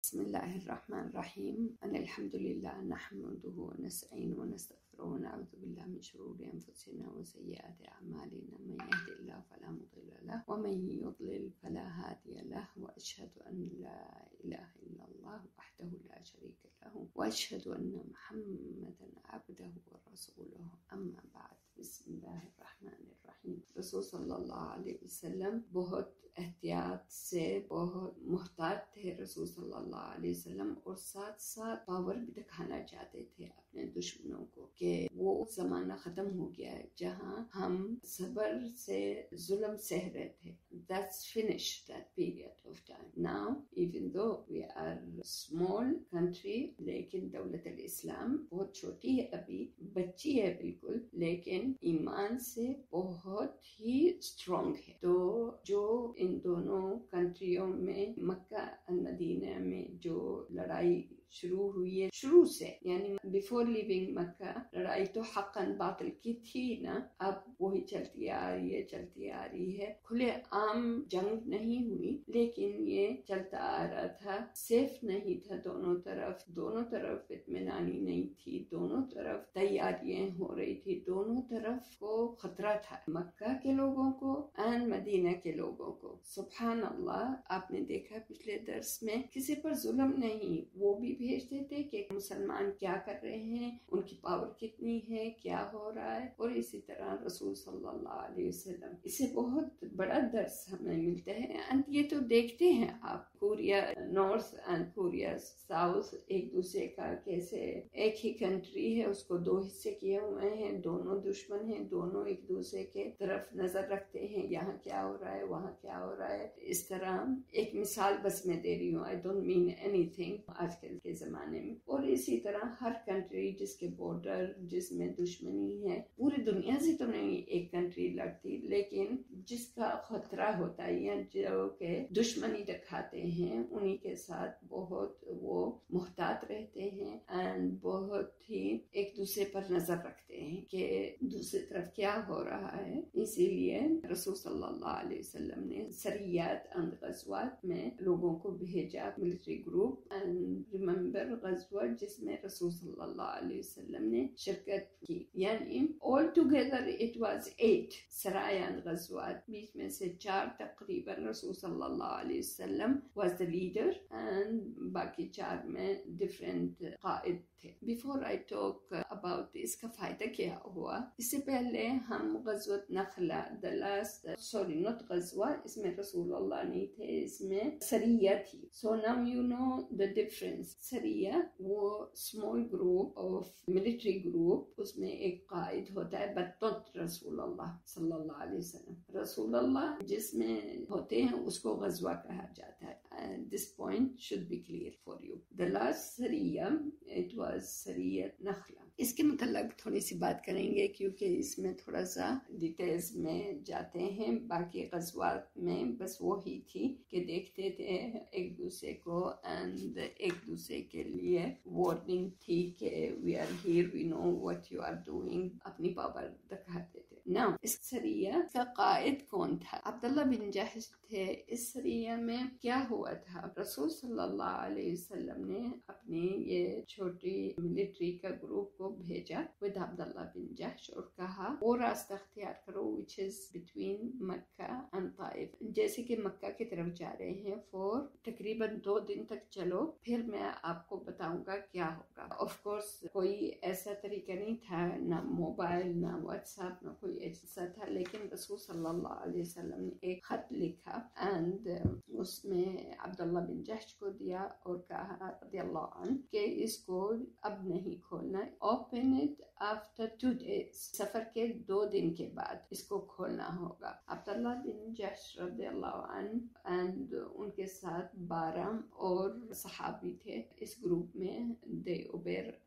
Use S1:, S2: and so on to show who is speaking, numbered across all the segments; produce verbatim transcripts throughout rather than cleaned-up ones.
S1: بسم الله الرحمن الرحيم. أنا الحمد لله نحمده ونستعينه ونستغفره ونعوذ بالله من شرور أنفسنا وسيئات أعمالنا، من يهد الله فلا مضل له ومن يضلل فلا هادي له، وأشهد أن لا إله إلا الله وحده لا شريك له، وأشهد أن محمدا عبده ورسوله، أما بعد. بسم الله الرحمن الرحیم. رسول صلی اللہ علیہ وسلم بہت احتیاط سے بہت محتاط تھے رسول صلی اللہ علیہ وسلم، اور ساتھ ساتھ پاور بھی دکھانا چاہتے تھے اپنے دشمنوں کو کہ وہ زمانہ ختم ہو گیا ہے جہاں ہم صبر سے ظلم سہ رہے تھے. That's finished, that period of time. Now, even though we are a small country, لیکن دولت الاسلام بہت چھوٹی ہے، ابھی بچی ہے بالکل، لیکن ایمان سے بہت ہی اسٹرانگ ہے. تو جو ان دونوں کنٹریوں میں مکہ اور مدینہ میں جو لڑائی شروع ہوئی ہے شروع سے، یعنی بیفور لیونگ مکہ لڑائی تو حقاً باطل کی تھی نا، اب وہی چلتی آ رہی ہے چلتی آ رہی ہے. کھلے عام جنگ نہیں ہوئی، لیکن یہ چلتا آ رہا تھا. سیف نہیں تھا دونوں طرف، دونوں طرف اطمینانی نہیں تھی، دونوں طرف تیاریاں ہو رہی تھی، دونوں طرف کو خطرہ تھا، مکہ کے لوگوں کو اور مدینہ کے لوگوں کو. سبحان اللہ، آپ نے دیکھا پچھلے درس میں کسی پر ظلم نہیں، وہ بھی بھیجتے تھے کہ مسلمان کیا کر رہے ہیں، ان کی پاور کتنی ہے، کیا ہو رہا ہے. اور اسی طرح رسول صلی اللہ علیہ وسلم، اسے بہت بڑا درس ہمیں ملتا ہے. اور یہ تو دیکھتے ہیں آپ، Korea north and Korea south ایک دوسرے کا کیسے، ایک ہی کنٹری ہے اس کو دو حصے کیے ہوئے ہیں، دونوں دشمن ہیں، دونوں ایک دوسرے کے طرف نظر رکھتے ہیں، یہاں کیا ہو رہا ہے وہاں کیا ہو رہا ہے. اس طرح ایک مثال بس میں دے رہی ہوں، I don't mean anything آج کل کے زمانے میں. اور اسی طرح ہر کنٹری جس کے بارڈر جس میں دشمنی ہے، پوری دنیا سے تو نہیں ایک کنٹری لڑتی، لیکن جس کا خطرہ ہوتا ہے یا جو کہ دشمنی دکھاتے ہیں انہی کے ساتھ بہت وہ محتاط رہتے ہیں اور بہت ہی ایک دوسرے پر نظر رکھتے ہیں کہ دوسری طرف کیا ہو رہا ہے. اسی لیے رسول صلی اللہ علیہ وسلم نے سریات اور غزوات میں لوگوں کو بھیجا، ملٹری گروپ. اینڈ ریممبر غزوہ جس میں رسول صلی اللہ علیہ وسلم نے شرکت کی، یعنی all together it was eight سرایان غزوات، بیچ میں سے چار تقریباً رسول صلی اللہ علیہ وسلم was the leader and باقی چار میں different قائد تھے. Before I talk about اس کا فائدہ کیا ہوا، اس سے پہلے ہم غزوت نخلہ the last sorry not غزوہ، اس میں رسول اللہ نہیں تھے، اس میں سریہ تھی. So now you know the difference. سریہ وہ small group of military group، اس میں ایک قائد ہوتا ہے but not رسول اللہ صلی اللہ علیہ وسلم. رسول اللہ جس میں ہوتے ہیں اس کو غزوہ کہا جاتا ہے. And this point should be clear for you. The last سریہ it was سریہ نخلہ. اس کے متعلق تھوڑی سی بات کریں گے کیونکہ اس میں تھوڑا سا ڈیٹیلز میں جاتے ہیں. باقی غزوات میں بس وہی تھی کہ دیکھتے تھے ایک دوسرے کو and ایک دوسرے کے لیے وارننگ تھی کہ we are here, we know what you are doing، اپنی پاور دکھاتے تھے. Now اس سریہ کا قائد کون تھا؟ عبداللہ بن جحش تھے. اس سریہ میں کیا ہوا تھا، رسول صلی اللہ علیہ وسلم نے اپنی یہ چھوٹی ملٹری کا گروپ کو بھیجا with عبداللہ بن جحش اور کہا وہ راستہ اختیار کرو which is between Mecca and Taif. جیسے کہ مکہ کی طرف جا رہے ہیں فور تقریباً دو دن تک چلو، پھر میں آپ کو بتاؤں گا کیا ہوگا. آف کورس کوئی ایسا طریقہ نہیں تھا، نہ موبائل نہ واٹس ایپ نہ کوئی ایسا تھا، لیکن رسول صلی اللہ علیہ وسلم نے ایک خط لکھا اینڈ اس میں عبداللہ بن جحش کو دیا اور کہا رضی اللہ عنہ کہ اس کو اب نہیں کھولنا، open it after two days, سفر کے دو دن کے بعد اس کو کھولنا ہوگا. عبداللہ بن جحش رضی اللہ عنہ اینڈ ان کے ساتھ بارہ اور صحابی تھے اس گروپ میں. دے اوبیر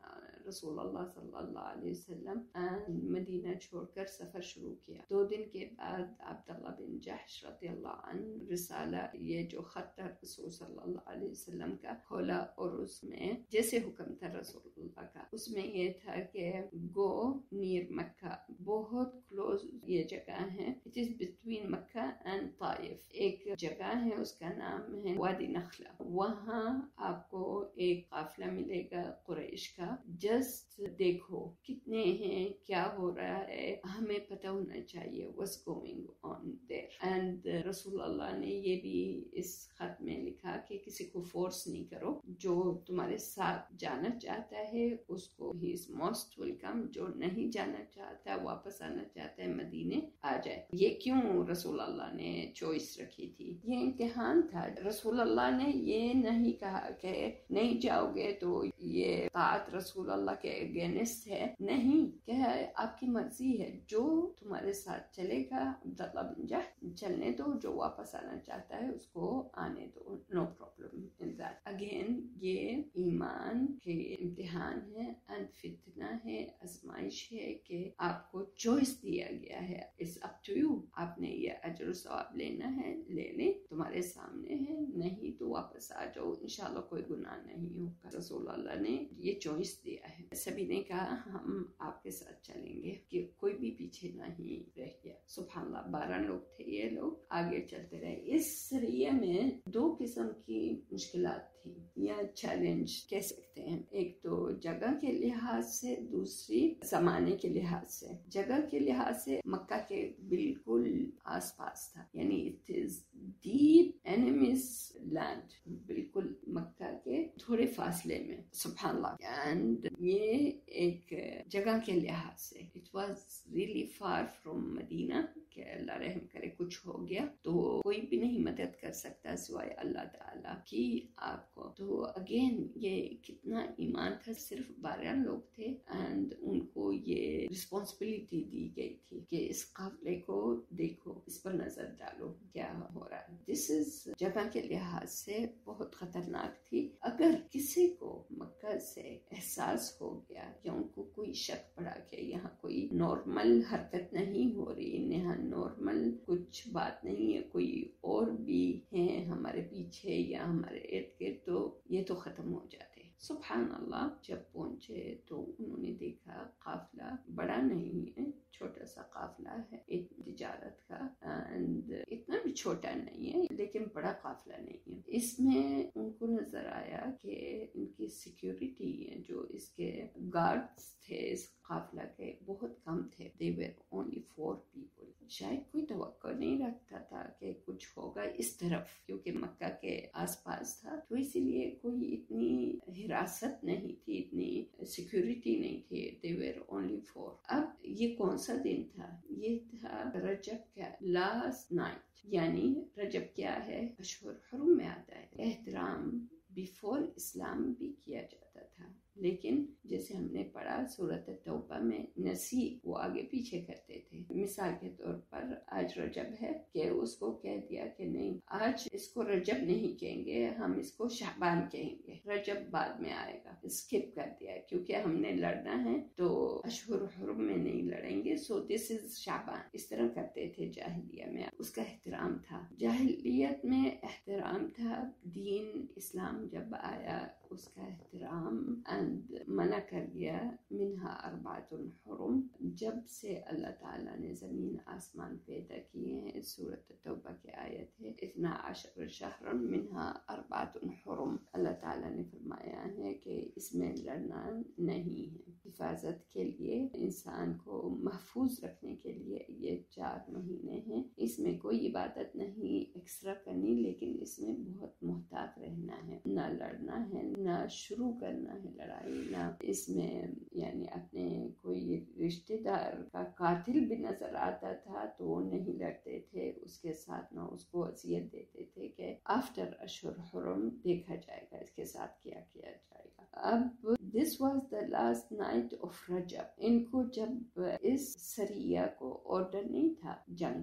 S1: رسول اللہ صلی اللہ علیہ وسلم مدینہ چھوڑ کر سفر شروع کیا. دو دن کے بعد عبداللہ بن جحش رضی اللہ عنہ رسالہ، یہ جو خط تھا رسول صلی اللہ علیہ وسلم کا، کھولا اور اس میں جیسے حکم تھا رسول اللہ کا، اس میں یہ تھا کہ گو نیر مکہ، بہت کلوز یہ جگہ ہے، it is between Mecca and Taif. ایک جگہ ہے اس کا نام ہے وادی نخلہ، وہاں آپ کو ایک قافلہ ملے گا قریش کا. جسٹ دیکھو کتنے ہیں، کیا ہو رہا ہے، ہمیں پتہ ہونا چاہیے what's going on there. And رسول اللہ نے یہ بھی اس خط میں لکھا کہ کسی کو فورس نہیں کرو، جو تمہارے ساتھ جانا چاہتا ہے اس کو ہی از موسٹ ویلکم، جو نہیں جانا چاہتا واپس آنا چاہتا ہے مدینے آ جائے. یہ کیوں رسول اللہ نے چوائس رکھی تھی؟ یہ امتحان تھا. رسول اللہ نے یہ نہیں کہا کہ نہیں جاؤ گے تو یہ طاعت رسول اللہ کے اگینسٹ ہے، نہیں، کہ آپ کی مرضی ہے، جو تمہارے ساتھ چلے گا عبداللہ بن جحش چلنے دو، جو واپس آنا چاہتا ہے اس کو آنے دو، no problem in that. Again یہ ایمان کے امتحان ہے اینڈ فتنہ ہے، آزمائش ہے کہ آپ کو چوائس دیا گیا ہے. اٹس اپ ٹو یو، آپ نے یہ اجر و ثواب لینا ہے لے لیں، تمہارے سامنے ہے، نہیں تو واپس آ جاؤ، انشاءاللہ کوئی گناہ نہیں ہوگا. رسول اللہ نے یہ چوائس دیا ہے. سبھی نے کہا ہم آپ کے ساتھ چلیں گے، کہ کوئی بھی پیچھے نہیں رہ گیا. سبحان اللہ، بارہ لوگ تھے، یہ لوگ آگے چلتے رہے. اس سریے میں دو قسم کی مشکلات تھیں یا چیلنج کہہ سکتے ہیں، ایک تو جگہ کے لحاظ سے، دوسری زمانے کے لحاظ سے. جگہ کے لحاظ سے مکہ کے بالکل آس پاس تھا، یعنی it is deep enemies land, بالکل مکہ کے تھوڑے فاصلے میں. سبحان اللہ. اینڈ یہ ایک جگہ کے لحاظ سے it was really far from Medina, کہ اللہ رحم کرے کچھ ہو گیا تو کوئی بھی نہیں مدد کر سکتا سوائے اللہ تعالیٰ کی آپ کو. تو اگین یہ کتنا ایمان تھا. صرف بارہ لوگ تھے اینڈ ان کو یہ رسپانسبلٹی دی گئی تھی کہ اس قافلے کو دیکھو، اس پر نظر ڈالو کیا ہو رہا ہے. دس از جگہ کے لحاظ سے بہت خطرناک تھی. اگر کسی کو مکہ سے احساس ہو گیا یا ان کو کوئی شک پڑا کہ یہاں کوئی نارمل حرکت نہیں ہو رہی، یہاں نارمل کچھ بات نہیں ہے، کوئی اور بھی ہیں ہمارے پیچھے یا ہمارے ارد گرد، تو یہ تو ختم ہو جاتے. سبحان اللہ. جب پہنچے تو انہوں نے دیکھا قافلہ بڑا نہیں ہے، چھوٹا سا قافلہ ہے ایک تجارت کا، اینڈ اتنا بھی چھوٹا نہیں ہے لیکن بڑا قافلہ نہیں ہے. اس میں ان کو نظر آیا کہ ان کی سیکیورٹی جو اس کے گارڈز تھے اس قافلہ کے بہت کم تھے. they were only four people. شاید کوئی توقع نہیں رکھتا تھا کہ کچھ ہوگا اس طرف، کیونکہ مکہ کے آس پاس تھا تو اسی لیے کوئی اتنی حراست نہیں تھی، اتنی سیکیورٹی نہیں تھی. they were only four. اب یہ کون سا دن تھا؟ یہ تھا رجب کا لاسٹ نائٹ. یعنی رجب کیا ہے؟ اشہر حرم میں آتا ہے. احترام بیفور اسلام بھی کیا جاتا تھا، لیکن جیسے ہم نے پڑھا سورۃ توبہ میں نسی وہ آگے پیچھے کرتے تھے. مثال کے طور پر آج رجب ہے کہ اس کو کہہ دیا کہ نہیں، آج اس کو رجب نہیں کہیں گے، ہم اس کو شعبان کہیں گے، رجب بعد میں آئے گا. اسکپ کر دیا کیونکہ ہم نے لڑنا ہے تو اشہر حرم میں نہیں لڑیں گے، سو دس از شعبان. اس طرح کرتے تھے جاہلیہ میں. اس کا احترام تھا. جاہلیت میں احترام تھا. دین اسلام جب آیا اس کا احترام اینڈ منع کر دیا. منہا اربعۃ حرم، جب سے اللہ تعالیٰ نے زمین آسمان پیدا کیے ہیں، سورۃ توبہ کی آیت ہے اثنا عشر شہرا منہا اربعۃ حرم. اللہ تعالیٰ نے فرمایا ہے کہ اس میں لڑنا نہیں ہے. حفاظت کے لیے، انسان کو محفوظ رکھنے کے لیے یہ چار مہینے ہیں. اس میں کوئی عبادت نہیں ایکسٹرا کرنی، لیکن اس میں بہت محتاط رہنا ہے. نہ لڑنا ہے، نہ شروع کرنا ہے لڑائی، نہ اس میں یعنی اپنے کوئی رشتہ دار کا قاتل بھی نظر آتا تھا تو نہیں لڑتے تھے اس کے ساتھ، نہ اس کو اذیت دیتے تھے کہ آفٹر اشہر حرم دیکھا جائے گا اس کے ساتھ کیا کیا جائے گا. اب this was the last night of Rajab. ان کو جب اس سریہ کو آرڈر نہیں تھا جنگ کا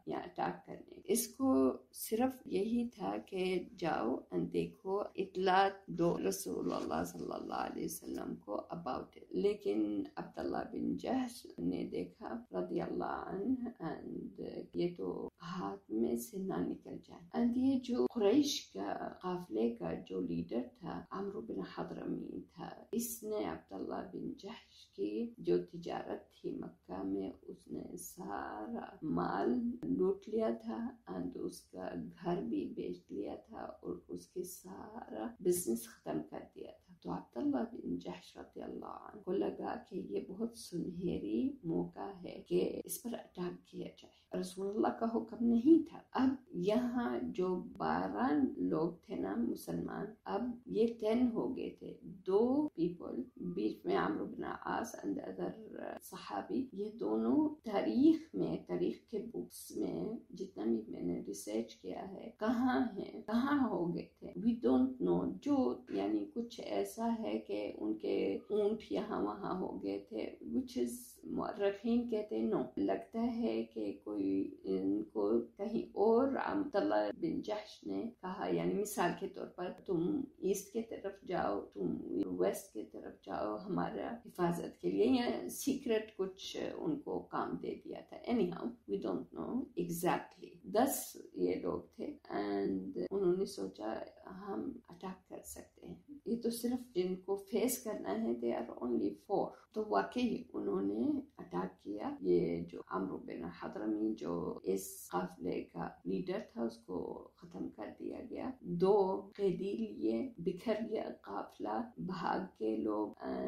S1: یا اٹیک کرنے. اس کو صرف یہی تھا کہ جاؤ and دیکھو، اطلاع دو رسول اللہ صلی اللہ علیہ وسلم کو about it. لیکن عبداللہ بن جحش نے دیکھا رضی اللہ عنہ and یہ تو ہاتھ میں سے نہ نکل جائے. and یہ جو قریش کا قافلے کا جو لیڈر تھا عمرو بن حضرمی تھا، اس نے عبداللہ بن جحش کی جو تجارت تھی مکہ میں، اس نے سارا مال لوٹ لیا تھا and اس کا گھر بھی بیچ لیا تھا اور اس کے سارا بزنس ختم کر دیا تھا. تو عبداللہ بن جحش رضی اللہ عنہ کو لگا کہ یہ بہت سنہری موقع ہے کہ اس پر اٹیک کیا جائے. رسول اللہ کا حکم نہیں تھا. اب یہاں جو بارہ لوگ تھے نا مسلمان، اب یہ ٹین ہو گئے تھے. دو پیپل بیچ میں عمرو بن عاص and ادر صحابی، یہ دونوں تاریخ میں، تاریخ کے بکس میں جتنا بھی میں نے ریسرچ کیا ہے، کہاں ہیں، کہاں ہو گئے تھے. We don't know. جو یعنی کچھ ایسا ہے کہ ان کے اونٹ یہاں وہاں ہو گئے تھے، which is مورخین کہتے نو، لگتا ہے کہ کوئی ان کو کہیں اور عبداللہ بن جحش نے کہا، یعنی مثال کے طور پر تم ایسٹ کے طرف جاؤ، تم ویسٹ کے طرف جاؤ ہمارا حفاظت کے لیے، یا سیکرٹ کچھ ان کو کام دے دیا تھا. Anyhow we don't know exactly. This یہ لوگ تھے اینڈ انہوں نے سوچا ہم اٹیک کر سکتے ہیں. یہ تو صرف جن کو فیس کرنا ہے دے آر اونلی فور. تو واقعی انہوں نے اٹیک کیا. یہ جو عمرو بن حضرمی جو اس قافلے کا لیڈر تھا، اس کو ختم کر دیا گیا. دو قیدی لیے، بکھر گیا قافلہ، بھاگ کے لوگ.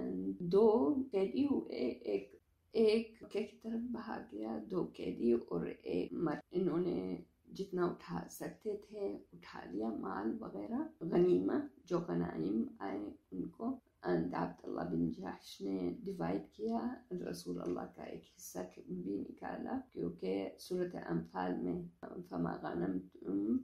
S1: دو قیدی ہوئے، ایک ایک کی طرف بھاگ گیا، دو قیدی اور ایک مرد. انہوں نے جتنا اٹھا سکتے تھے اٹھا لیا، مال وغیرہ غنیمت جو غنائم آئے ان کو. and عبداللہ بن جحش نے ڈیوائیڈ کیا، رسول اللہ کا ایک حصہ بھی نکالا، کیونکہ سورۃ انفال میں فما غنمتم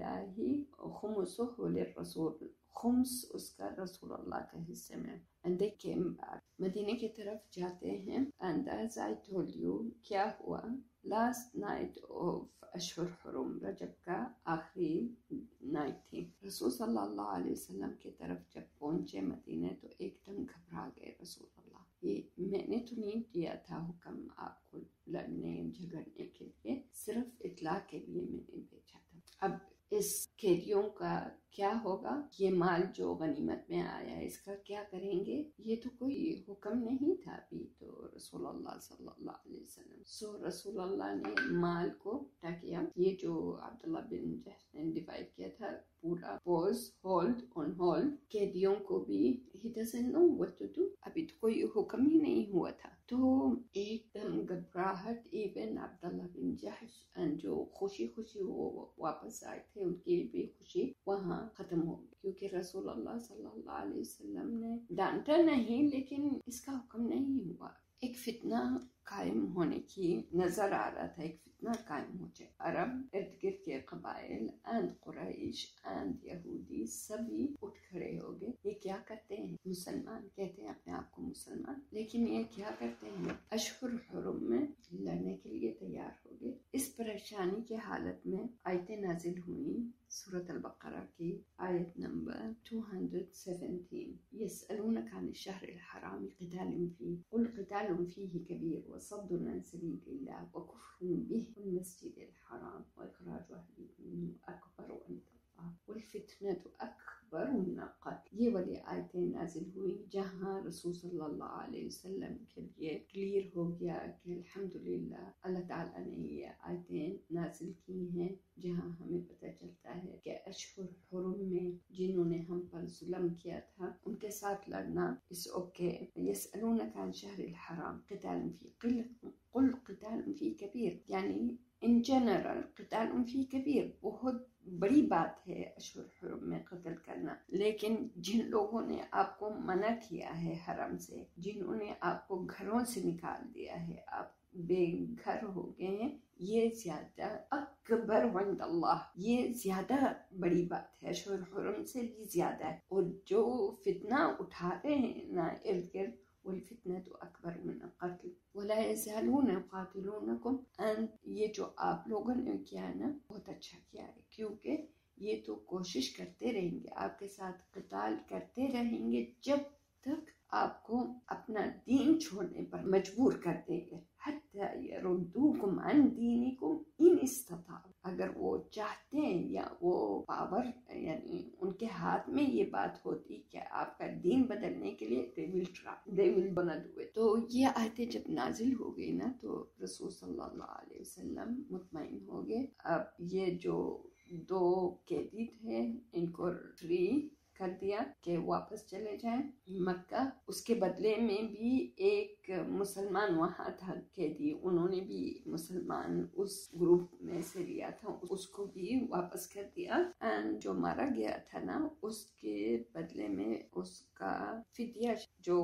S1: فللہ خمسہ وللرسول، خمس اس کا رسول اللہ کا حصے میں. and they came back. مدینے کی طرف جاتے ہیں and as I told you کیا ہوا، last night of اشہر حرم، رجب کا آخری نائٹ تھی. رسول صلی اللہ علیہ وسلم کی طرف جب پہنچے مدینے تو ایک دم گھبرا گئے رسول اللہ. یہ میں نے تو نہیں دیا تھا حکم آپ کو لڑنے جھگڑنے کے لیے، صرف اطلاع کے لیے میں نے بھیجا تھا. اب اس قیدیوں کا کیا ہوگا، یہ مال جو غنیمت میں آیا ہے اس کا کیا کریں گے، یہ تو کوئی حکم نہیں تھا ابھی تو رسول اللہ صلی اللہ علیہ وسلم. سو رسول اللہ نے مال کو کیا کیا، یہ جو عبداللہ بن جحش نے ڈیوائیڈ کیا تھا پورا، پوز ہولڈ آن ہولڈ. قیدیوں کو بھی he doesn't know what to do، ابھی تو کوئی حکم ہی نہیں ہوا تھا. تو ایک دم گھبراہٹ، ایون عبداللہ بن جحش جو خوشی خوشی وہ واپس آئے تھے ان کی بھی خوشی وہاں ختم ہو گئی، کیونکہ رسول اللہ صلی اللہ علیہ وسلم نے ڈانٹا نہیں لیکن اس کا حکم نہیں ہوا. ایک فتنہ قائم ہونے کی نظر آ رہا تھا، ایک فتنہ قائم ہو جائے. عرب ارد گرد کے قبائل اینڈ قریش اینڈ یہودی سبھی اٹھ کھڑے ہو گئے. یہ کیا کرتے ہیں، مسلمان کہتے ہیں اپنے آپ کو مسلمان، لیکن یہ کیا کرتے ہیں، اشہر حرم میں لڑنے کے لیے تیار ہو گئے. اس پریشانی کی حالت میں آیتیں نازل ہوئیں سورۃ البقرہ کی آیت نمبر دو سو سترہ. یسألونک عن الشہر الحرام قتال فیہ قل قتال فیہ کبیر وصد عن سبیل اللہ وکفر بہ والمسجد الحرام واخراج اہلہ منہ اکبر عند اللہ والفتنة اکبر من القتل. یہ والی آیتیں نازل ہوئی جہاں رسول صلی اللہ علیہ وسلم کے لیے کلیئر ہو گیا کہ الحمدللہ اللہ تعالیٰ نے یہ آیتیں نازل کی ہیں، جہاں ہمیں پتہ چلتا ہے کہ اشہر حرم میں جنہوں نے ہم پر ظلم کیا تھا ان کے ساتھ لڑنا اس اوکے. یسألونک عن شہر الحرام قتال فیہ قل قتال فیہ کبیر، یعنی ان جنرل قتال فیہ کبیر بہت بڑی بات ہے اشہر حرم میں قتل کرنا. لیکن جن لوگوں نے آپ کو منع کیا ہے حرم سے، جنہوں نے آپ کو گھروں سے نکال دیا ہے، آپ بے گھر ہو گئے ہیں، یہ زیادہ اکبر عند اللہ، یہ زیادہ بڑی بات ہے، اشہر حرم سے بھی زیادہ ہے. اور جو فتنہ اٹھا رہے ہیں نا ارد گرد، والفتنة اکبر من القتل وَلَا يَزَالُونَ يُقَاتِلُونَكُمْ and یہ جو آپ لوگوں نے کیا ہے نا بہت اچھا کیا ہے، کیونکہ یہ تو کوشش کرتے رہیں گے، آپ کے ساتھ قتال کرتے رہیں گے جب تک آپ کو اپنا دین چھوڑنے پر مجبور کر دیں گے، حَتَّى يَرُدُّوكُمْ عَنْ دِينِكُمْ إِنِ اسْتَطَاعُوا، اگر وہ چاہتے ہیں یا وہ پاور یعنی ان کے ہاتھ میں یہ بات ہوتی کہ آپ کا دین بدلنے کے لیے they will try they will gonna do it۔ تو یہ آیتیں جب نازل ہو گئی نا تو رسول صلی اللہ علیہ وسلم مطمئن ہو گئے، اب یہ جو دو قیدی تھے ان کو فری کر دیا کہ واپس چلے جائیں مکہ۔ اس کے بدلے میں بھی ایک مسلمان وہاں تھا قیدی، انہوں نے بھی مسلمان اس گروپ میں سے لیا تھا، اس کو بھی واپس کر دیا۔ اینڈ جو مارا گیا تھا نا اس کے بدلے میں اس کا فدیہ، جو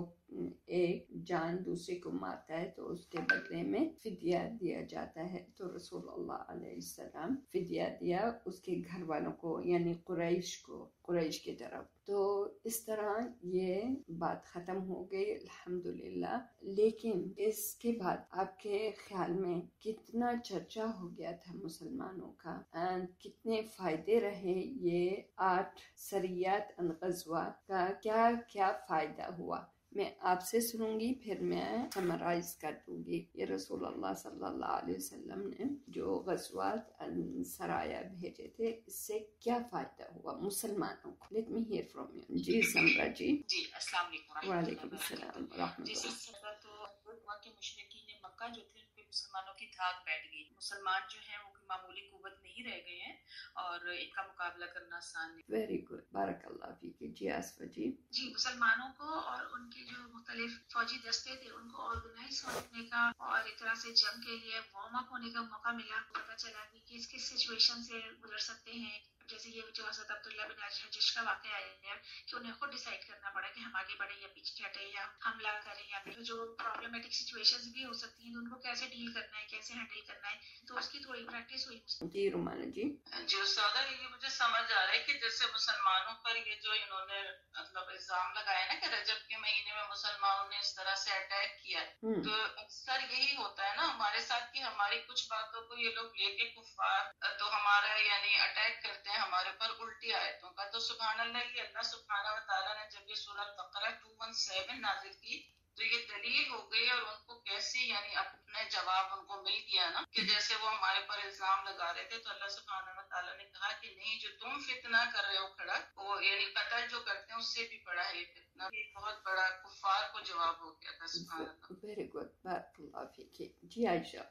S1: ایک جان دوسرے کو مارتا ہے تو اس کے بدلے میں فدیہ دیا جاتا ہے، تو رسول اللہ علیہ السلام فدیہ دیا اس کے گھر والوں کو یعنی قریش کو، قریش کی طرف۔ تو اس طرح یہ بات ختم ہو گئی الحمدللہ۔ لیکن اس کے بعد آپ کے خیال میں کتنا چرچا ہو گیا تھا مسلمانوں کا، and کتنے فائدے رہے یہ آٹھ سریات غزوات کا، کیا کیا فائدہ ہوا، میں آپ سے سنوں گی پھر میں سمرائز کر دوں گی۔ یہ رسول اللہ صلی اللہ علیہ وسلم نے جو غزوات سرایا بھیجے تھے اس سے کیا فائدہ ہوا مسلمانوں کو۔ Let me hear from you. جی سمرا جی۔
S2: جی السلام علیکم۔
S1: وعلیکم السلام ورحمۃ
S2: جی
S1: اللہ۔
S2: سب سے تو ہوا کہ مشرکین مکہ جو تھے ان پہ مسلمانوں کی دھاک بیٹھ گئی، مسلمان جو ہیں وہ معمولی قوت نہیں رہ گئے ہیں اور ان کا مقابلہ کرنا آسان نہیں۔
S1: ویری گڈ، بارک اللہ فیک۔ جی آسفا جی۔
S2: جی مسلمانوں کو اور ان کے جو مختلف فوجی دستے تھے ان کو آرگنائز ہونے کا اور ایک طرح سے جنگ کے لیے وارم اپ ہونے کا موقع ملا، پتہ چلا کہ کس کس سچویشن سے گزر سکتے ہیں۔ جیسے یہ جو حضرت عبداللہ بن حجش کا واقعہ آیا ہے کہ انہیں خود ڈیسائیڈ کرنا پڑا کہ ہم آگے بڑھیں یا پیچھے ہٹیں یا حملہ کریں، یا پھر جو پرابلمٹک سچویشنز بھی ہو سکتی ہیں ان کو کیسے ڈیل کرنا ہے، کیسے ہینڈل کرنا ہے، تو اس کی تھوڑی پریکٹس ہوئی۔
S1: جی رومانہ جی۔
S2: جی استاد یہ مجھے سمجھ آ رہا ہے کہ جیسے مسلمانوں پر یہ جو انہوں نے مطلب الزام لگایا نا کہ رجب کے مہینے میں مسلمانوں نے اس طرح سے اٹیک کیا ہے، تو اکثر یہی ہوتا ہے نا ہمارے ساتھ کہ ہماری کچھ باتوں کو یہ لوگ لے کے کفار تو ہمارا یعنی اٹیک کرتے ہیں ہمارے پر الٹی آیتوں کا۔ تو سبحان اللہ یہ اللہ سبحانہ و تعالیٰ نے جب یہ سورہ بقرہ دو سو سترہ نازل کی تو یہ دلیل ہو گئی اور ان کو کیسے یعنی اپنے جواب ان کو مل گیا نا کہ جیسے وہ ہمارے پر الزام لگا رہے تھے تو اللہ سبحانہ و تعالیٰ نے کہا کہ نہیں جو تم فتنہ کر رہے ہو کھڑا وہ یعنی قتل جو کرتے ہیں اس سے بھی بڑا ہے یہ فتنہ، یہ بہت بڑا کفار کو جواب ہو گیا تھا۔ سبحان اللہ۔
S1: ویری گڈ، بارک اللہ فیک۔ جی عائشہ۔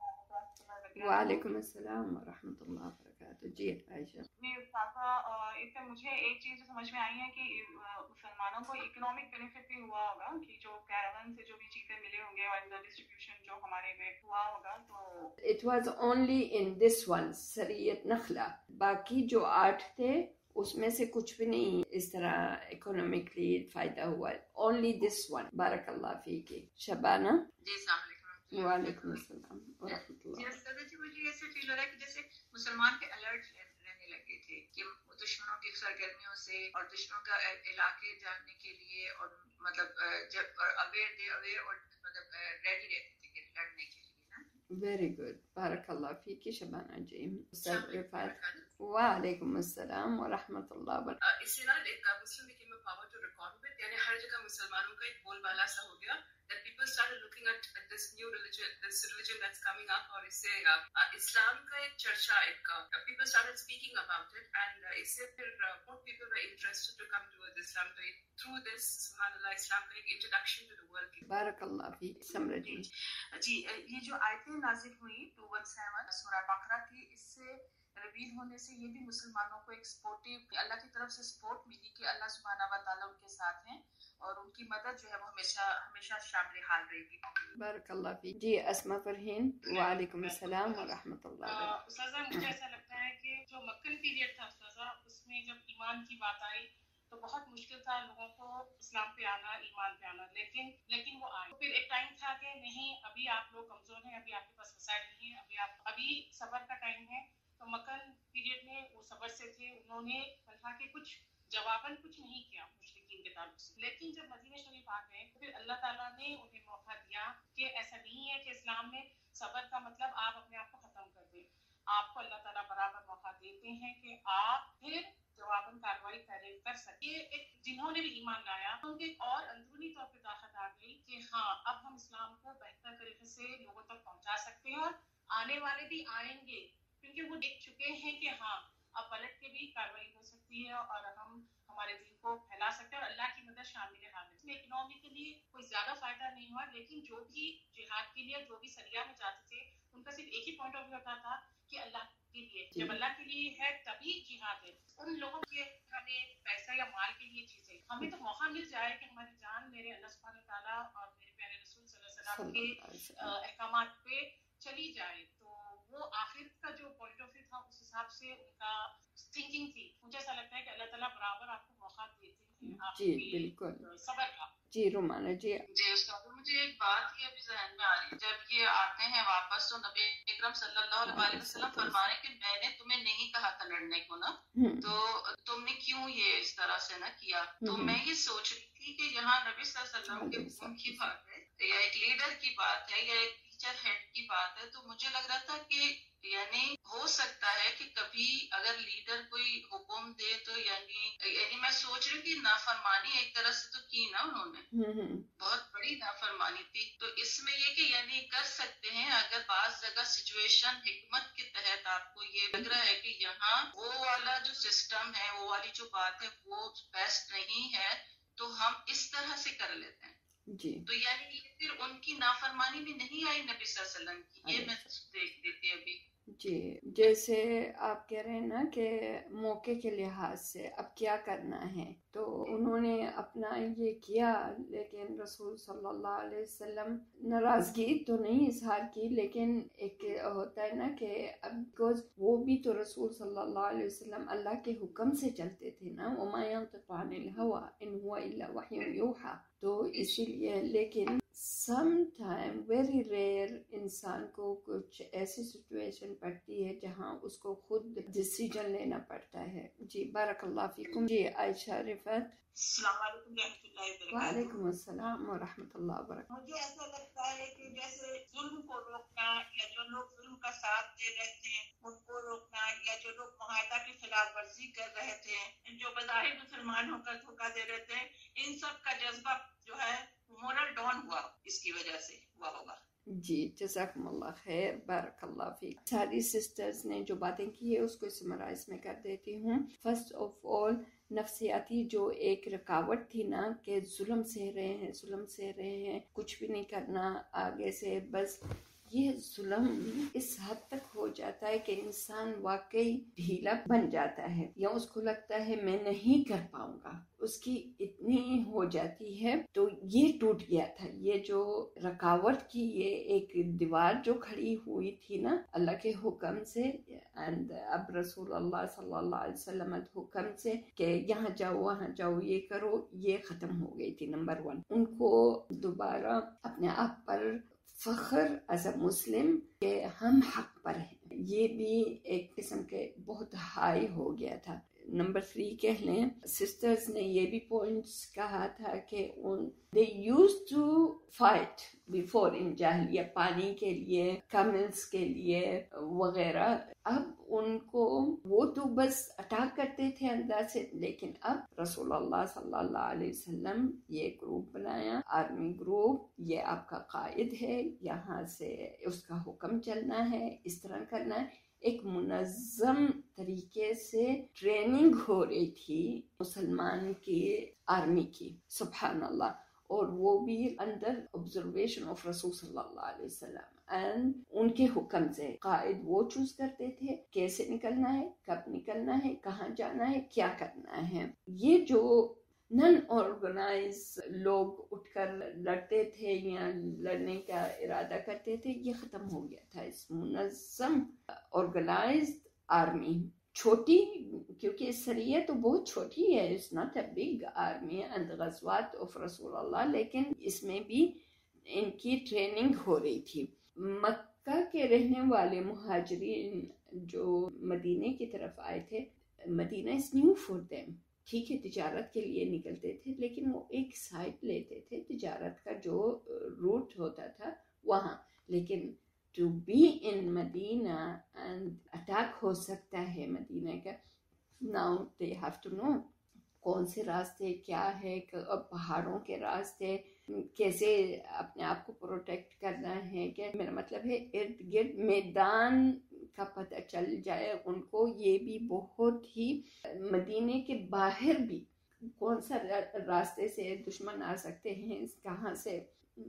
S1: وعلیکم السلام ورحمۃ اللہ وبرکاتہ۔ جی عائشہ۔
S3: جی استاذہ، اس سے مجھے ایک چیز سمجھ میں آئی ہے کہ مسلمانوں کو اکنامک بینیفٹ بھی ہوا ہوگا کہ جو کیرون سے جو بھی چیزیں ملے ہوں گے اور ڈسٹریبیوشن جو ہمارے میں ہوا ہوگا تو
S1: it was only in this one سریت نخلا، باقی جو آٹھ تھے اس میں سے کچھ بھی نہیں اس طرح اکنامکلی فائدہ ہوا، اونلی دس ون۔ بارک اللہ فیک۔ شبانہ۔
S2: جی السلام علیکم۔
S1: وعلیکم السلام ورحمۃ
S2: جی
S1: اللہ۔
S2: استاد جی مجھے ایسے فیل ہو رہا ہے کہ جیسے مسلمان کے الرٹ رہنے لگے تھے کہ دشمنوں کی سرگرمیوں سے اور دشمنوں کا علاقے جاننے کے لیے اور مطلب جب اویئر تھے اویئر اور مطلب ریڈی رہتے تھے کہ لڑنے کے لیے نا۔
S1: ویری گڈ، بارک اللہ فیک شبانہ جی۔ استاد رفعت۔ وعلیکم السلام ورحمۃ اللہ وبرکاتہ۔
S2: اس سے نا ایک مسلم became a power to reckon with، یعنی ہر جگہ مسلمانوں کا ایک بول بالا سا ہو گیا that people started looking at, at this new religion, this religion that's coming up، اور اس سے اسلام کا ایک چرچا ایک people started speaking about it and اس سے پھر more people were interested to come towards Islam، تو through this سبحان اللہ اسلام کا ایک introduction to the world۔
S1: بارک اللہ فیک سمرا جی۔
S3: جی یہ جو آیتیں نازل ہوئی دو سو سترہ سورہ بقرہ کی، اس سے ریویل ہونے سے یہ بھی مسلمانوں کو ایک سپورٹیو اللہ کی طرف سے سپورٹ ملی کہ اللہ سبحانہ و تعالیٰ ان کے ساتھ ہیں اور ان کی مدد جو ہے وہ ہمیشہ ہمیشہ شامل حال رہے گی۔
S1: بارک اللہ فیک۔ جی اسما فرحین۔ وعلیکم السلام ورحمۃ اللہ وبرکاتہ۔
S3: استاذہ مجھے ایسا لگتا ہے کہ جو مکن پیریڈ تھا استاذہ، اس میں جب ایمان کی بات آئی تو بہت مشکل تھا لوگوں کو اسلام پہ آنا، ایمان پہ آنا، لیکن لیکن وہ آئے۔ پھر ایک ٹائم تھا کہ نہیں ابھی آپ لوگ کمزور ہیں، ابھی آپ کے پاس وسائل نہیں ہیں، ابھی آپ ابھی صبر کا ٹائم ہے۔ تو مکن پیریڈ میں وہ صبر سے تھے، انہوں نے اللہ کے کچھ جواباً کچھ نہیں کیا۔ किया मुशरिकीन के ताल्लुक से। लेकिन जब मदीना शरीफ आ गए तो फिर अल्लाह ताला ने उन्हें मौका दिया कि ऐसा नहीं है कि इस्लाम में सब्र का मतलब आप अपने आप को खत्म कर दें। आपको अल्लाह ताला बराबर मौका देते हैं कि आप फिर जवाबन कार्रवाई करें कर सके। एक जिन्होंने भी ईमान लाया उनके एक और अंदरूनी तौर पे ताकत आ गई कि हाँ अब हम इस्लाम को बेहतर तरीके से लोगों तक पहुंचा सकते हैं और आने वाले भी आएंगे क्योंकि वो देख चुके हैं कि हाँ अब पलट के भी कार्रवाई हो सकती है और हम हमारे दीन को फैला सकते हैं और अल्लाह की मदद शामिल है। इसमें इकोनॉमिकली कोई ज्यादा फायदा नहीं हुआ, लेकिन जो भी जिहाद के लिए जो भी सरिया में जाते थे उनका सिर्फ एक ही पॉइंट ऑफ व्यू होता था कि अल्लाह के लिए, जब अल्लाह के लिए है तभी जिहाद है। उन लोगों के हमें पैसा या माल के लिए चीजें, हमें तो मौका मिल जाए कि हमारी जान मेरे अल्लाह सुब्हानहू व तआला और मेरे प्यारे रसूल सल्लल्लाहु अलैहि वसल्लम के अहकामात पे चली जाए। तो वो आखिर का जो पॉइंट ऑफ व्यू था उस हिसाब से उनका थिंकिंग थी। मुझे ऐसा लगता है कि अल्लाह ताला बराबर आपको मौका देते हैं
S1: जी बिल्कुल
S3: सब्र का।
S1: जी रुमाना जी
S2: जी उस्ताद, मुझे एक बात ये अभी जहन में आ रही है, जब ये आते हैं वापस तो नबी अकरम सल्लल्लाहु अलैहि वसल्लम फरमाने कि मैंने तुम्हें नहीं कहा था लड़ने को ना, तो तुमने क्यों ये इस तरह से ना किया। तो मैं ये सोच रही थी कि यहाँ नबी सल्लल्लाहु अलैहि वसल्लम के हुक्म की बात है या एक लीडर की बात है या एक टीचर हेड की बात है, तो मुझे लग रहा था कि यानी हो सकता है कि कभी अगर लीडर कोई हुक्म दे तो यानी यानी मैं सोच रही हूँ कि नाफरमानी एक तरह से तो की ना उन्होंने, बहुत बड़ी नाफरमानी थी। तो इसमें ये कि यानी कर सकते हैं अगर बाज जगह सिचुएशन हिकमत के तहत आपको ये लग रहा है कि यहाँ वो वाला जो सिस्टम है वो वाली जो बात है वो बेस्ट नहीं है, तो हम इस तरह से कर लेते हैं
S1: जी।
S2: तो यानी ये फिर उनकी नाफरमानी में नहीं आई नबी सल्लल्लाहु अलैहि वसल्लम की, ये मैं देख रही थी अभी
S1: जी। जैसे आप कह रहे हैं ना कि मौके के लिहाज से अब क्या करना है, तो उन्होंने अपना ये किया, लेकिन रसूल सल्लल्लाहु अलैहि वसल्लम नाराजगी तो नहीं इजहार की, लेकिन एक होता है ना कि अब बिकॉज वो भी तो रसूल सल्लल्लाहु अलैहि वसल्लम अल्लाह के हुक्म से चलते थे ना, वमा यंतिकु अनिल हवा इन हुवा इल्ला वह्युन यूहा, तो इसीलिए। लेकिन सम टाइम वेरी रेयर इंसान को कुछ ऐसी सिचुएशन पड़ती है जहाँ उसको खुद डिसीजन लेना पड़ता है। जी बारकल्लाह फीकुम। जी आयशा रिफत। वालेकुम अस्सलाम व रहमतुल्लाहि व बरकातहू।
S4: मुझे ऐसा लगता है कि जैसे जुल्म को रोकना या जो लोग जुल्म का साथ दे रहे थे उनको रोकना, या जो लोग मुआहदा की खिलाफ वर्जी कर रहे थे, जो बज़ाहिर मुसलमानों का धोखा दे रहे थे, इन सब का जज्बा जो है मोरल डाउन हुआ, इसकी वजह से हुआ होगा।
S1: जी जज़ाकुमुल्लाह खैर, बारकल्लाह फीक। सारी सिस्टर्स ने जो बातें की है उसको समराइज में कर देती हूँ। फर्स्ट ऑफ ऑल नफ्सियाती जो एक रुकावट थी ना कि जुल्म सह रहे हैं जुल्म सह रहे हैं कुछ भी नहीं करना आगे से, बस ये जुल्म इस हद तक हो जाता है कि इंसान वाकई ढीला बन जाता है या उसको लगता है मैं नहीं कर पाऊंगा, उसकी इतनी हो जाती है। तो ये टूट गया था, ये जो रुकावट की ये एक दीवार जो खड़ी हुई थी ना अल्लाह के हुक्म से, एंड अब रसूल अल्लाह सल्लल्लाहु अलैहि वसल्लम के हुक्म से कि यहाँ जाओ वहाँ जाओ ये करो, ये खत्म हो गई थी। नंबर वन, उनको दोबारा अपने आप पर फख्र एज अ मुस्लिम के हम हक पर हैं, ये भी एक किस्म के बहुत हाई हो गया था। नंबर थ्री कह लें, सिस्टर्स ने ये भी पॉइंट्स कहा था कि उन they used to fight before in जाहिलिया, पानी के लिए, कैमल्स के लिए वगैरह। अब उनको वो तो बस अटैक करते थे अंदर से, लेकिन अब रसूलुल्लाह सल्लल्लाहु अलैहि वसल्लम ये ग्रुप बनाया, आर्मी ग्रुप, ये आपका कायद है, यहाँ से उसका हुक्म चलना है, इस तरह करना है। एक मुनज़्ज़म तरीके से ट्रेनिंग हो रही थी मुसलमान की आर्मी की, सुभान अल्लाह, और वो भी अंडर ऑब्जर्वेशन ऑफ रसूल सल्लल्लाहु अलैहि वसल्लम एंड उनके हुक्म से। कायद वो चूज करते थे कैसे निकलना है, कब निकलना है, कहाँ जाना है, क्या करना है। ये जो नॉन ऑर्गेनाइज लोग उठकर लड़ते थे या लड़ने का इरादा करते थे, ये खत्म हो गया था। इस मुनज़्ज़म ऑर्गेनाइज्ड आर्मी, छोटी, क्योंकि सरिया तो बहुत छोटी है, it's not a big army and गज़वात ऑफ रसूलुल्लाह, लेकिन इसमें भी इनकी ट्रेनिंग हो रही थी। मक्का के रहने वाले मुहाजिरीन जो मदीने की तरफ आए थे, Medina is new for them, ٹھیک ہے تجارت کے لیے نکلتے تھے لیکن وہ ایک سائڈ لیتے تھے تجارت کا جو روٹ ہوتا تھا وہاں، لیکن to be in Medina and attack ہو سکتا ہے مدینہ کا. Now they have to know کون سے راستے کیا ہے، پہاڑوں کے راستے کیسے اپنے آپ کو پروٹیکٹ کرنا ہے، کہ میرا مطلب ہے ارد گرد میدان کا پتہ چل جائے ان کو. یہ بھی بہت ہی مدینے کے باہر بھی کون سا راستے سے دشمن آ سکتے ہیں، کہاں سے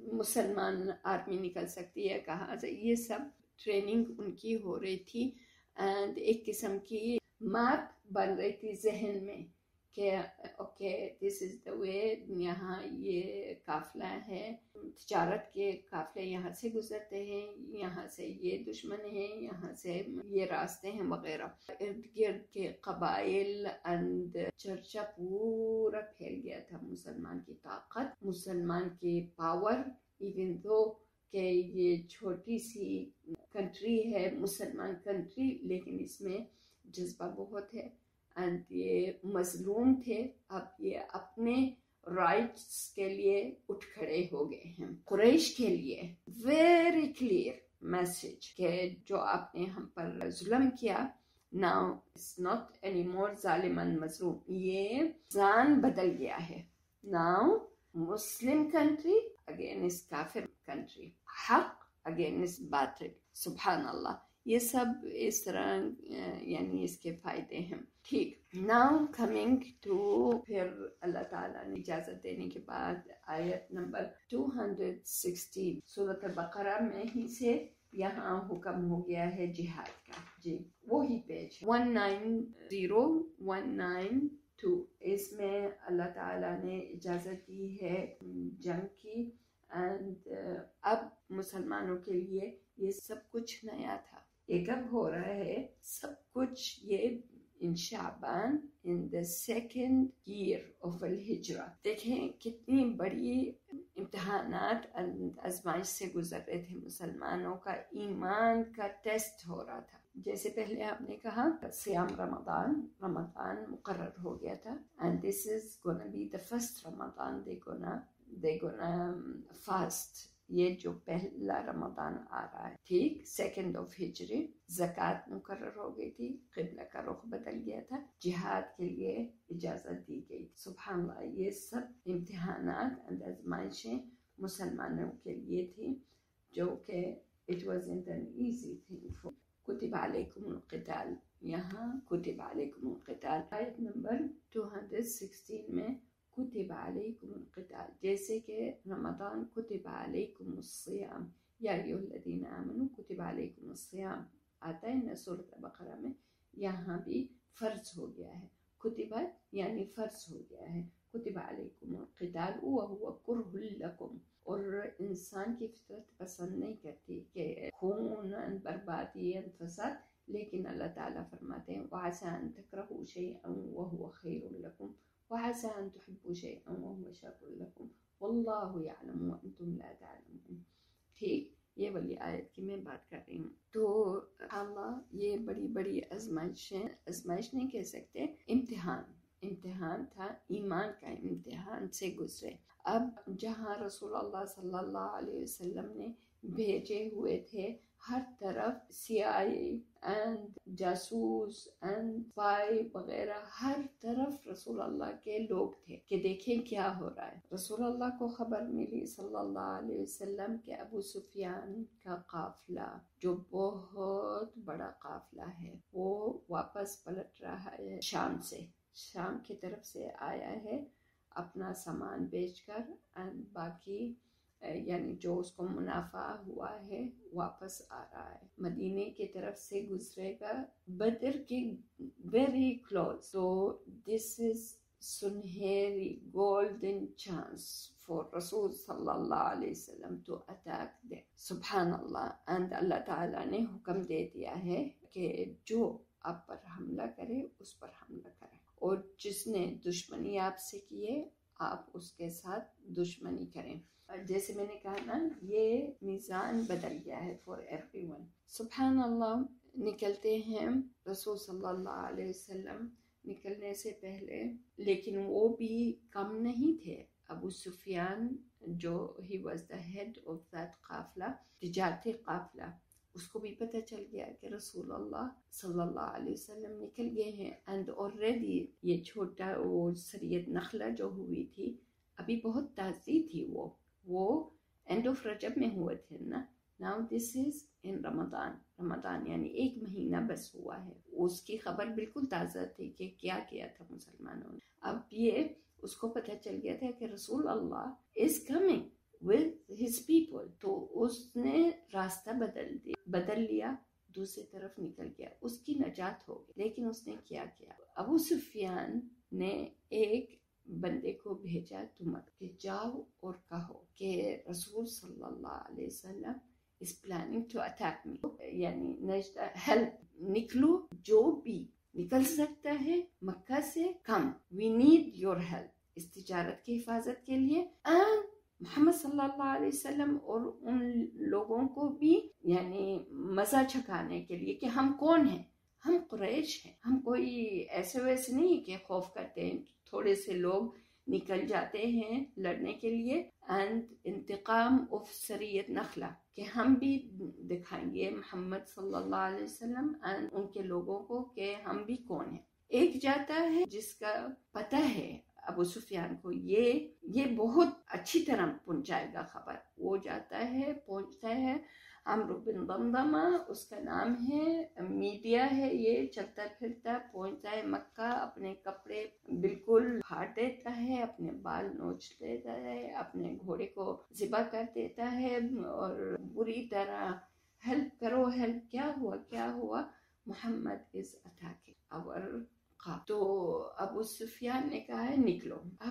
S1: مسلمان آرمی نکل سکتی ہے، کہاں سے، یہ سب ٹریننگ ان کی ہو رہی تھی. اینڈ ایک قسم کی میپ بن رہی تھی ذہن میں کہ اوکے دس از دا وے، یہاں یہ قافلہ ہے، تجارت کے قافلے یہاں سے گزرتے ہیں، یہاں سے یہ دشمن ہیں، یہاں سے یہ راستے ہیں وغیرہ. ارد گرد کے قبائل اینڈ چرچا پورا پھیل گیا تھا مسلمان کی طاقت، مسلمان کی پاور. ایون دو کہ یہ چھوٹی سی کنٹری ہے مسلمان کنٹری، لیکن اس میں جذبہ بہت ہے. اینڈ یہ مظلوم تھے، اب یہ اپنے رائٹس کے لیے اٹھ کھڑے ہو گئے ہیں. قریش کے لیے ویری کلیئر میسج کہ جو آپ نے ہم پر ظلم کیا، now it's not anymore ظالماً مظلوم، یہ زان بدل گیا ہے. now مسلم کنٹری اگینسٹ کافر کنٹری، حق اگینسٹ باطل. سبحان اللہ، یہ سب اس طرح یعنی اس کے فائدے ہیں. ٹھیک، ناؤ کمنگ ٹو، پھر اللہ تعالیٰ نے اجازت دینے کے بعد آیت نمبر دو سو سولہ سورۃ البقرہ میں ہی سے یہاں حکم ہو گیا ہے جہاد کا. جی وہی page one nine zero one nine two, اس میں اللہ تعالیٰ نے اجازت دی ہے جنگ کی. اینڈ اب مسلمانوں کے لیے یہ سب کچھ نیا تھا. یہ کب ہو رہا ہے سب کچھ؟ یہ ان شعبان ان the second year of الہجرہ. دیکھیں کتنی بڑی امتحانات آزمائش سے گزر رہے تھے مسلمانوں کا، ایمان کا ٹیسٹ ہو رہا تھا. جیسے پہلے آپ نے کہا سیام رمضان، رمضان مقرر ہو گیا تھا. and this is gonna be the first Ramzan they gonna they gonna fast. یہ جو پہلا رمضان آ رہا ہے، ٹھیک، سیکنڈ آف ہجری. زکوٰۃ مقرر ہو گئی تھی، قبلہ کا رخ بدل گیا تھا، جہاد کے لیے اجازت دی گئی. سبحان اللہ، یہ سب امتحانات اور آزمائشیں مسلمانوں کے لیے تھیں، جو کہ it wasn't an easy thing for. کتب علیکم القتال، یہاں کتب علیکم القتال آیت نمبر دو سو سولہ میں کتب علیکم القتال، جیسے کہ رمضان کتب علیکم الصیام یا ایھا الذین آمنوا کتب علیکم الصیام آتا ہے نا سورۃ البقرہ میں، یہاں بھی فرض ہو گیا ہے. کتبت یعنی فرض ہو گیا ہے. کتب علیکم القتال وہو کرہ لکم، اور انسان کی فطرت پسند نہیں کرتی کہ خون بربادی فساد، لیکن اللہ تعالیٰ فرماتے ہیں وعسیٰ ان تکرہوا شیئا وہو خیر لکم وعسیٰ ان تحبوا شیئا وہو شر لکم واللہ یعلم وانتم لا تعلمون. ٹھیک، یہ والی آیت کی میں بات کر رہی ہوں. تو اللہ یہ بڑی بڑی آزمائشیں، آزمائش نہیں کہہ سکتے، امتحان امتحان تھا، ایمان کا امتحان سے گزرے. اب جہاں رسول اللہ صلی اللہ علیہ وسلم نے بھیجے ہوئے تھے، ہر طرف سی آئی اینڈ جاسوس اینڈ اسپائی وغیرہ، ہر طرف رسول اللہ کے لوگ تھے کہ دیکھیں کیا ہو رہا ہے. رسول اللہ کو خبر ملی صلی اللہ علیہ وسلم کہ ابو سفیان کا قافلہ، جو بہت بڑا قافلہ ہے، وہ واپس پلٹ رہا ہے شام سے، شام کی طرف سے آیا ہے اپنا سامان بیچ کر، اور باقی یعنی جو اس کو منافع ہوا ہے واپس آ رہا ہے، مدینے کی طرف سے گزرے گا، بدر کی ویری کلوز. تو دس از سنہری گولڈن چانس فور رسول صلی اللہ علیہ وسلم ٹو اٹیک دیم. سبحان اللہ. اینڈ اللہ تعالیٰ نے حکم دے دیا ہے کہ جو آپ پر حملہ کرے اس پر حملہ کرے، اور جس نے دشمنی آپ سے کیے آپ اس کے ساتھ دشمنی کریں. جیسے میں نے کہا نا، یہ میزان بدل گیا ہے فار ایوری ون. سبحان اللہ. نکلتے ہیں رسول صلی اللہ علیہ وسلم نکلنے سے پہلے، لیکن وہ بھی کم نہیں تھے. ابو سفیان جو he was the head of that قافلہ، تجارتی قافلہ، اس کو بھی پتہ چل گیا کہ رسول اللہ صلی اللہ علیہ وسلم نکل گئے ہیں. اینڈ آلریڈی یہ چھوٹا وہ سریت نخلہ جو ہوئی تھی ابھی بہت تازی تھی، وہ وہ اینڈ آف رجب میں ہوئے تھے نا. ناؤ دس از ان رمضان، رمضان یعنی ایک مہینہ بس ہوا ہے. اس کی خبر بالکل تازہ تھی کہ کیا کیا تھا مسلمانوں نے. اب یہ اس کو پتہ چل گیا تھا کہ رسول Allah is coming with his people، تو اس نے راستہ بدل دیا بدل لیا دوسری طرف نکل گیا، اس کی نجات ہو گئی. لیکن اس نے کیا کیا، ابو سفیان نے ایک بندے کو بھیجا تمہارے کہ جاؤ اور کہو کہ رسول صلی اللہ علیہ وسلم is planning to attack me، یعنی ہیلپ، نکلو، جو بھی نکل سکتا ہے مکہ سے کم، we need your help، اس تجارت کی حفاظت کے لیے. and محمد صلی اللہ علیہ وسلم اور ان لوگوں کو بھی یعنی مزہ چھکانے کے لیے کہ ہم کون ہیں، ہم قریش ہیں، ہم کوئی ایسے ویسے نہیں کہ خوف کرتے ہیں. تھوڑے سے لوگ نکل جاتے ہیں لڑنے کے لیے، اینڈ انتقام آف سریت نخلہ، کہ ہم بھی دکھائیں گے محمد صلی اللہ علیہ وسلم اینڈ ان کے لوگوں کو کہ ہم بھی کون ہیں. ایک جاتا ہے جس کا پتہ ہے ابو سفیان کو یہ یہ بہت اچھی طرح پہنچائے گا خبر. وہ جاتا ہے، پہنچتا ہے، عمرو بن ضمضمہ اس کا نام ہے، میڈیا ہے، یہ چلتا پھرتا پہنچتا ہے مکہ، اپنے کپڑے بالکل پھاڑ دیتا ہے، اپنے بال نوچ دیتا ہے، اپنے گھوڑے کو ذبح کر دیتا ہے اور بری طرح ہیلپ کرو ہیلپ. کیا ہوا کیا ہوا محمد از اٹیکنگ اور تو ابو سفیان نے کہا ہے نکلو. اب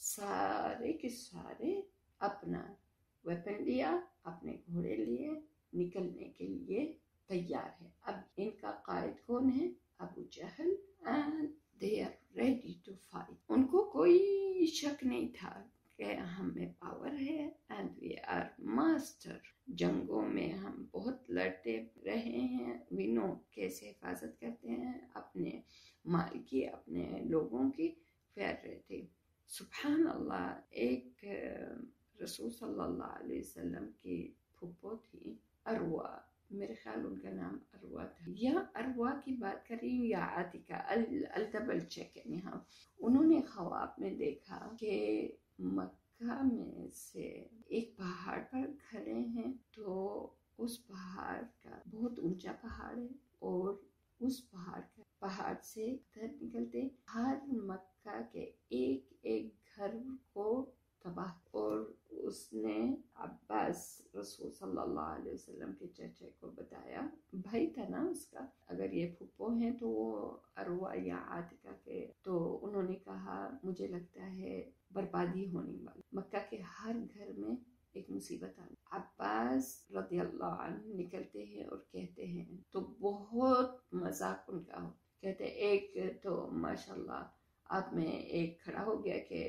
S1: سارے کے سارے اپنا ویپن لیا، اپنے گھوڑے لیے، نکلنے کے لیے تیار ہے. اب ان کا قائد کون ہے؟ ابو جہل. and they are ready to fight. ان کو کوئی شک نہیں تھا کہ ہمیں پاور ہے and we are master. جنگوں میں ہم بہت لڑتے رہے ہیں، we know کیسے حفاظت کرتے ہیں اپنے مال کی، اپنے لوگوں کی. پھر رہتے سبحان اللہ. ایک رسول صلی اللہ علیہ وسلم کی پھوپھو تھی اروا، میرے خیال ان کا نام اروا تھا، یا اروا کی بات کر رہی ہوں یا عاتکہ، الڈبل چیک ہے. یہاں انہوں نے خواب میں دیکھا کہ مکہ میں سے ایک پہاڑ پر کھڑے ہیں، تو اس پہاڑ کا بہت اونچا پہاڑ ہے اور اس پہاڑ کا پہاڑ سے پتھر نکلتے ہر مکہ کے ایک ایک گھر کو تباہ. اور اس نے عباس رسول صلی اللہ علیہ وسلم کے چچے کو بتایا، بھائی تھا نا اس کا، اگر یہ پھپھو ہیں تو وہ اروا یا عاتکہ کے. تو انہوں نے کہا مجھے لگتا ہے بربادی ہونے والی، مکہ کے ہر گھر میں ایک مصیبت آئی. عباس رضی اللہ عنہ نکلتے ہیں اور کہتے ہیں، تو بہت مذاق ان کا ہو، کہتے ایک تو ماشاءاللہ آپ میں ایک کھڑا ہو گیا کہ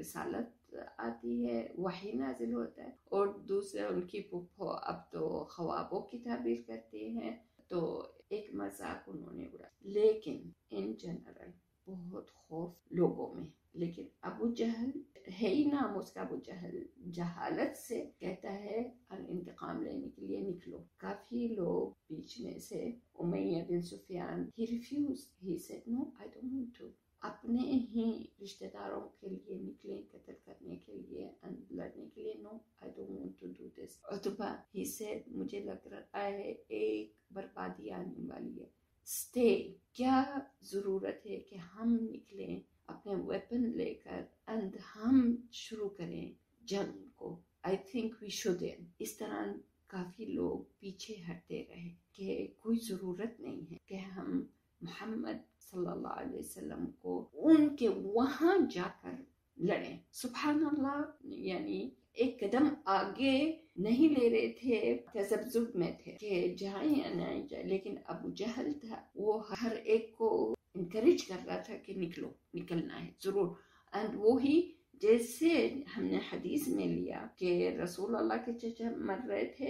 S1: رسالت آتی ہے، وحی نازل ہوتا ہے، اور دوسرے ان کی پھپھو اب تو خوابوں کی تعبیر کرتے ہیں. تو ایک مذاق انہوں نے اڑا. لیکن ان جنرل بہت خوف لوگوں میں. لیکن ابو جہل ہے ہی نام اس کا ابو جہل، جہالت سے کہتا ہے انتقام لینے کے لیے نکلو. کافی لوگ بیچ میں سے Umayya bin Sufyan he refuse, he said no I don't want to. اپنے ہی رشتہ داروں کے لیے نکلے قتل کرنے کے لیے، لڑنے کے لیے. No I don't want to do this. Utbah he said مجھے لگ رہا ہے ایک بربادی آنے والی ہے، اسٹے. کیا ضرورت ہے کہ ہم نکلیں اپنے ویپن لے کر اینڈ ہم شروع کریں جنگ کو. I think we should. اس طرح کافی لوگ پیچھے ہٹتے رہے کہ کوئی ضرورت نہیں ہے کہ ہم محمد صلی اللہ علیہ وسلم کو ان کے وہاں جا کر لڑیں. سبحان اللہ. یعنی ایک قدم آگے نہیں لے رہے تھے، تذبذب میں تھے کہ جائیں یا نہیں جائیں. لیکن ابو جہل تھا، وہ ہر ایک کو انکریج کر رہا تھا کہ نکلو، نکلنا ہے ضرور. اینڈ وہی جیسے ہم نے حدیث میں لیا کہ رسول اللہ کے چچا مر رہے تھے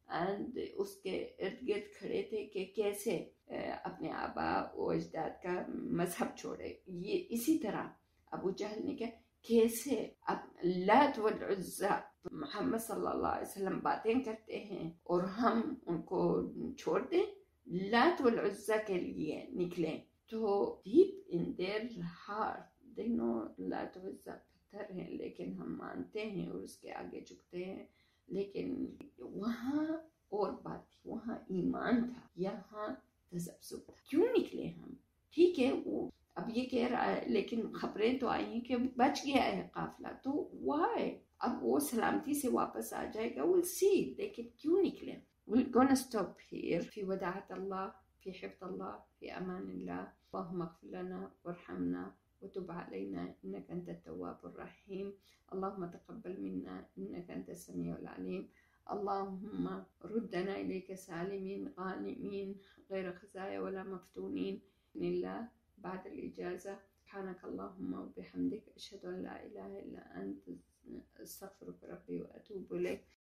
S1: اینڈ اس کے ارد گرد کھڑے تھے کہ کیسے اپنے آبا و اجداد کا مذہب چھوڑے. یہ اسی طرح ابو جہل نے کیا کیسے لات والعزیٰ محمد صلی اللہ علیہ وسلم باتیں کرتے ہیں اور ہم ان کو چھوڑ دیں, لات والعزیٰ کے لیے نکلیں. تو deep in their heart they نو لات والعزیٰ پتھر ہیں لیکن ہم مانتے ہیں اور اس کے آگے جھکتے ہیں. لیکن وہاں اور بات تھی, وہاں ایمان تھا, یہاں تذبذب تھا. کیوں نکلے ہم؟ ٹھیک ہے وہ اب یہ کہہ رہا ہے لیکن خبریں تو آئی ہیں کہ بچ گیا ہے قافلہ, تو وائی اب وہ سلامتی سے واپس آ جائے گا, we'll see. لیکن کیوں نکلے؟ we're gonna stop here. في وداعة الله, في حفظ الله, في أمان الله. اللهم اغفر لنا وارحمنا وتب علينا إنك أنت التواب الرحيم. اللهم تقبل منا إنك أنت السميع العليم. اللهم ردنا إليك سالمين غانمين غير خزايا ولا مفتونين بإذن الله بعد الإجازة. سبحانك اللهم وبحمدك أشهد أن لا إله إلا أنت أستغفرك ربي وأتوب إليك.